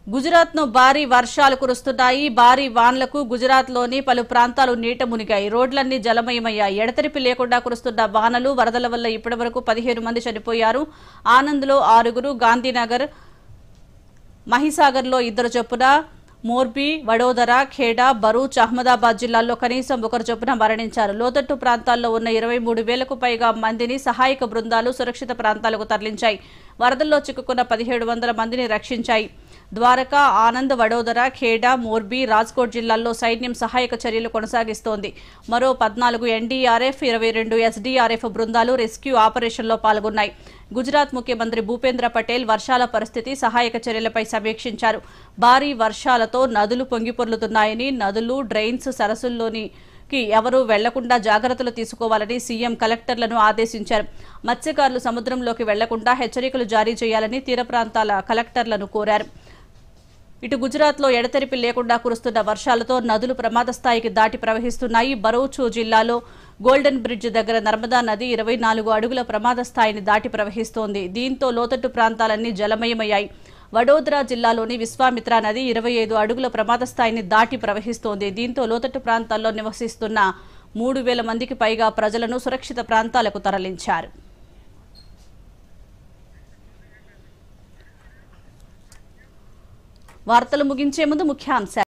గుజరాత్ ను భారీ వర్షాలు కురుస్తున్నాయి. భారీ వానలకు గుజరాత్ లోని పలు ప్రాంతాలు నీట మునిగాయి. రోడ్లన్నీ జలమయమయ్యాయి. ఎడతెరిపి లేకుండా కురుస్తున్న వానలు వరదల వల్ల ఇప్పటివరకు 17 మంది చనిపోయారు. ఆనంద్ లో 6, గాంధీనగర్, మహిసాగర్ లో 2 చొప్పున, మోర్బీ, వడోదర, ఖేడా, భరూచ్, అహ్మదాబాద్ జిల్లాల్లో కనీసం 1 చొప్పున మరణించారు. లోతట్టు ప్రాంతాల్లో ఉన్న 23,000కు పైగా మందిని సహాయక బృందాలు సురక్షిత ప్రాంతాలకు తరలించాయి. వరదల్లో చిక్కుకున్న 1700 మందిని రక్షించాయి. ద్వారకా, ఆనంద్, వడోదర, ఖేడా, మోర్బీ, రాజ్కోట్ జిల్లాల్లో సైన్యం సహాయక చర్యలు కొనసాగిస్తోంది. మరో 14 ఎన్డీఆర్ఎఫ్, 22 ఎస్డీఆర్ఎఫ్ బృందాలు రెస్క్యూ ఆపరేషన్లో పాల్గొన్నాయి. గుజరాత్ ముఖ్యమంత్రి భూపేంద్ర పటేల్ వర్షాల పరిస్థితి, సహాయక చర్యలపై సమీక్షించారు. భారీ వర్షాలతో నదులు పొంగిపొర్లుతున్నాయని, నదులు, డ్రైన్స్, సరస్సుల్లోనికి ఎవరూ వెళ్లకుండా జాగ్రత్తలు తీసుకోవాలని సీఎం కలెక్టర్లను ఆదేశించారు. మత్స్యకారులు సముద్రంలోకి వెళ్లకుండా హెచ్చరికలు జారీ చేయాలని తీర ప్రాంతాల కలెక్టర్లను కోరారు. ఇటు గుజరాత్ లో ఎడతెరిపి లేకుండా కురుస్తున్న వర్షాలతో నదులు ప్రమాద స్థాయికి దాటి ప్రవహిస్తున్నాయి. భరూచ్ జిల్లాలో గోల్డెన్ బ్రిడ్జ్ దగ్గర నర్మదా నది 24 అడుగుల ప్రమాద స్థాయిని దాటి ప్రవహిస్తోంది. దీంతో లోతట్టు ప్రాంతాలన్నీ జలమయమయ్యాయి. వడోదరా జిల్లాలోని విశ్వామిత్ర నది 25 అడుగుల ప్రమాద స్థాయిని దాటి ప్రవహిస్తోంది. దీంతో లోతట్టు ప్రాంతాల్లో నివసిస్తున్న 3,000 మందికి పైగా ప్రజలను సురక్షిత ప్రాంతాలకు తరలించారు. వార్తలు ముగించే ముందు ముఖ్యాంశాలు